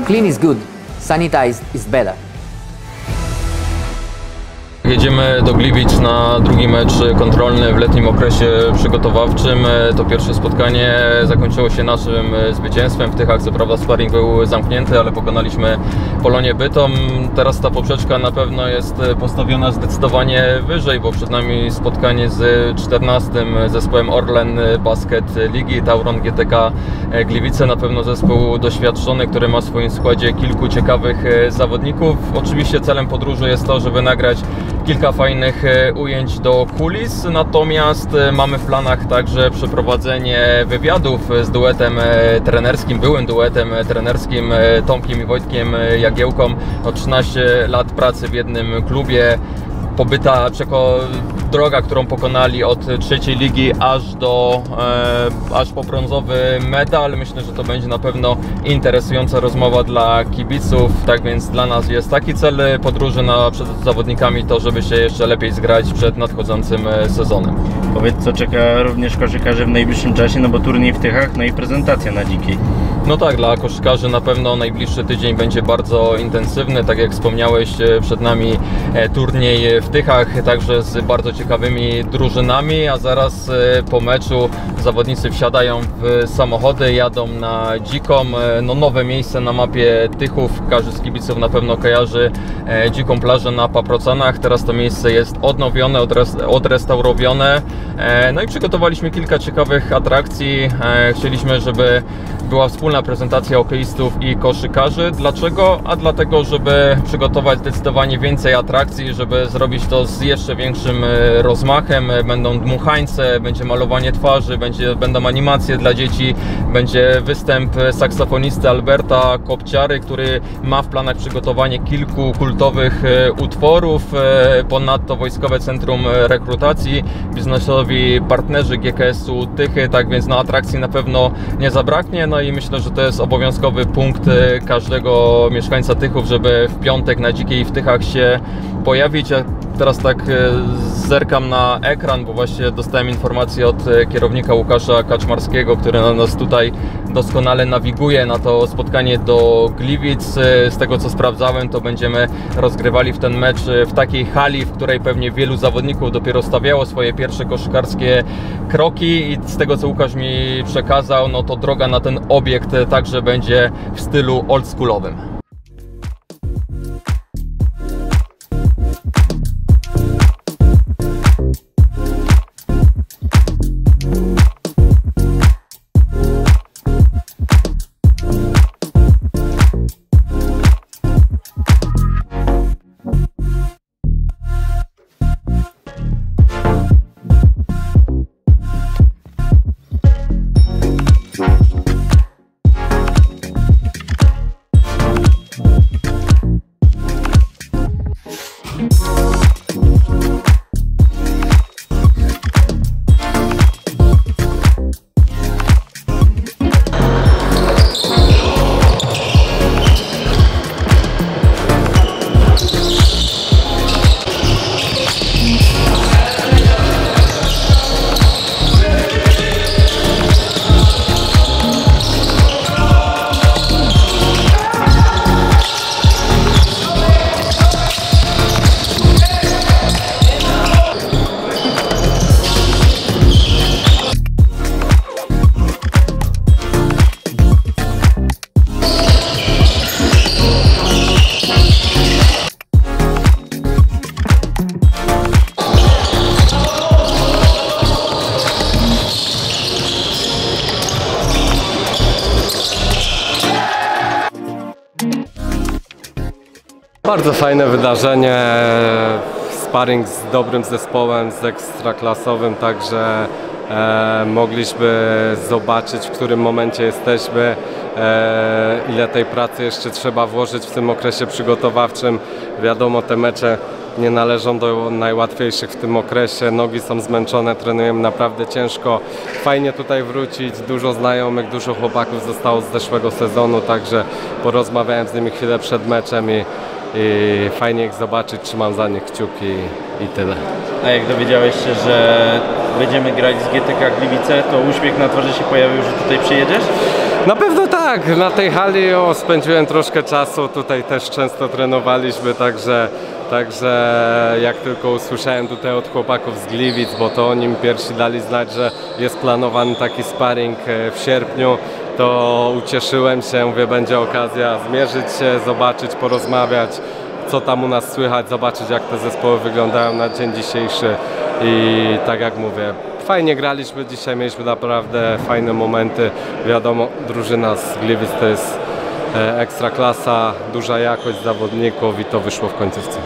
Clean is good, sanitized is better. Jedziemy do Gliwic na drugi mecz kontrolny w letnim okresie przygotowawczym. To pierwsze spotkanie zakończyło się naszym zwycięstwem. W Tychach co prawda sparring był zamknięty, ale pokonaliśmy Polonię Bytom. Teraz ta poprzeczka na pewno jest postawiona zdecydowanie wyżej, bo przed nami spotkanie z 14. zespołem Orlen Basket Ligi, Tauron GTK Gliwice. Na pewno zespół doświadczony, który ma w swoim składzie kilku ciekawych zawodników. Oczywiście celem podróży jest to, żeby nagrać kilka fajnych ujęć do kulis, natomiast mamy w planach także przeprowadzenie wywiadów z duetem trenerskim, byłym duetem trenerskim Tomkiem i Wojtkiem Jagiełką. 13 lat pracy w jednym klubie, droga, którą pokonali od trzeciej ligi aż po brązowy medal. Myślę, że to będzie na pewno interesująca rozmowa dla kibiców. Tak więc dla nas jest taki cel podróży przed zawodnikami, to żeby się jeszcze lepiej zgrać przed nadchodzącym sezonem. Powiedz, co czeka również koszykarzy w najbliższym czasie, no bo turniej w Tychach, no i prezentacja na Dzikiej. No tak, dla koszykarzy na pewno najbliższy tydzień będzie bardzo intensywny. Tak jak wspomniałeś, przed nami turniej w Tychach, także z bardzo ciekawymi drużynami, a zaraz po meczu zawodnicy wsiadają w samochody, jadą na Dziką. No, nowe miejsce na mapie Tychów. Każdy z kibiców na pewno kojarzy Dziką plażę na Paprocanach. Teraz to miejsce jest odnowione, odrestaurowane. No i przygotowaliśmy kilka ciekawych atrakcji. Chcieliśmy, żeby była wspólna prezentacja hokeistów i koszykarzy. Dlaczego? A dlatego, żeby przygotować zdecydowanie więcej atrakcji, żeby zrobić to z jeszcze większym rozmachem. Będą dmuchańce, będzie malowanie twarzy, będą animacje dla dzieci, będzie występ saksofonisty Alberta Kopciary, który ma w planach przygotowanie kilku kultowych utworów. Ponadto Wojskowe Centrum Rekrutacji, biznesowi partnerzy GKS-u Tychy, tak więc na atrakcji na pewno nie zabraknie. No i myślę, że to jest obowiązkowy punkt każdego mieszkańca Tychów, żeby w piątek na Dzikiej w Tychach się pojawić. Ja teraz tak zerkam na ekran, bo właśnie dostałem informację od kierownika Łukasza Kaczmarskiego, który nas tutaj doskonale nawiguje na to spotkanie do Gliwic. Z tego co sprawdzałem, to będziemy rozgrywali w ten mecz w takiej hali, w której pewnie wielu zawodników dopiero stawiało swoje pierwsze koszykarskie kroki i z tego co Łukasz mi przekazał, no to droga na ten obiekt także będzie w stylu oldschoolowym. Bardzo fajne wydarzenie, sparring z dobrym zespołem, z ekstraklasowym, także mogliśmy zobaczyć, w którym momencie jesteśmy, ile tej pracy jeszcze trzeba włożyć w tym okresie przygotowawczym. Wiadomo, te mecze nie należą do najłatwiejszych w tym okresie, nogi są zmęczone, trenujemy naprawdę ciężko. Fajnie tutaj wrócić, dużo znajomych, dużo chłopaków zostało z zeszłego sezonu, także porozmawiałem z nimi chwilę przed meczem i fajnie ich zobaczyć, trzymam za nich kciuki i tyle. A jak dowiedziałeś się, że będziemy grać z GTK Gliwice, to uśmiech na twarzy się pojawił, że tutaj przyjedziesz? Na pewno tak, Tak, na tej hali spędziłem troszkę czasu, tutaj też często trenowaliśmy, także jak tylko usłyszałem tutaj od chłopaków z Gliwic, bo to oni mi pierwsi dali znać, że jest planowany taki sparring w sierpniu, to ucieszyłem się, mówię, będzie okazja zmierzyć się, zobaczyć, porozmawiać, co tam u nas słychać, zobaczyć, jak te zespoły wyglądają na dzień dzisiejszy i tak jak mówię, fajnie graliśmy dzisiaj, mieliśmy naprawdę fajne momenty. Wiadomo, drużyna z Gliwic to jest ekstra klasa, duża jakość zawodników i to wyszło w końcówce.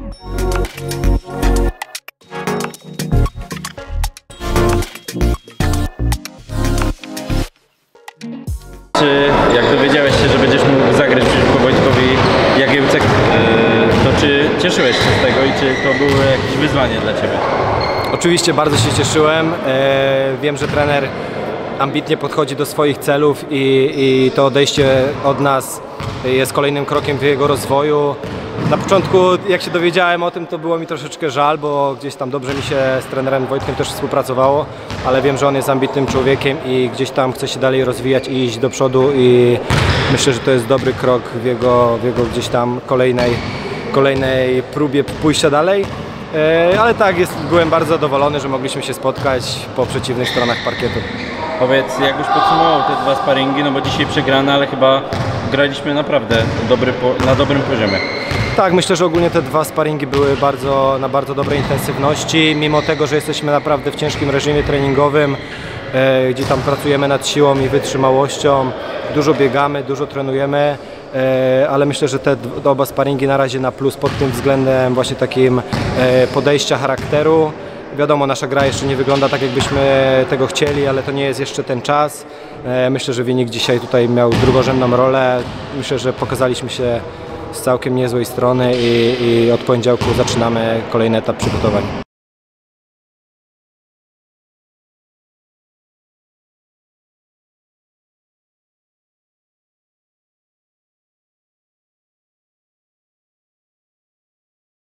Czy jak dowiedziałeś się, że będziesz mógł zagrać przeciwko Wojtkowi Jagiełce, to czy cieszyłeś się z tego i czy to było jakieś wyzwanie dla Ciebie? Oczywiście bardzo się cieszyłem. Wiem, że trener ambitnie podchodzi do swoich celów i to odejście od nas jest kolejnym krokiem w jego rozwoju. Na początku, jak się dowiedziałem o tym, to było mi troszeczkę żal, bo gdzieś tam dobrze mi się z trenerem Wojtkiem też współpracowało, ale wiem, że on jest ambitnym człowiekiem i gdzieś tam chce się dalej rozwijać i iść do przodu i myślę, że to jest dobry krok w jego gdzieś tam kolejnej próbie pójścia dalej. Ale tak, byłem bardzo zadowolony, że mogliśmy się spotkać po przeciwnych stronach parkietu. Powiedz, jak byś podsumował te dwa sparingi, no bo dzisiaj przegrane, ale chyba graliśmy naprawdę na dobrym poziomie. Tak, myślę, że ogólnie te dwa sparingi były na bardzo dobrej intensywności, mimo tego, że jesteśmy naprawdę w ciężkim reżimie treningowym, gdzie tam pracujemy nad siłą i wytrzymałością, dużo biegamy, dużo trenujemy, ale myślę, że te oba sparingi na razie na plus pod tym względem właśnie takim podejścia, charakteru. Wiadomo, nasza gra jeszcze nie wygląda tak, jakbyśmy tego chcieli, ale to nie jest jeszcze ten czas. Myślę, że wynik dzisiaj tutaj miał drugorzędną rolę. Myślę, że pokazaliśmy się z całkiem niezłej strony i od poniedziałku zaczynamy kolejny etap przygotowań.